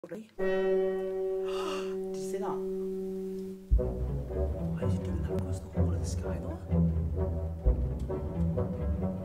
Did you see that? Why is he doing that across the whole of the sky though?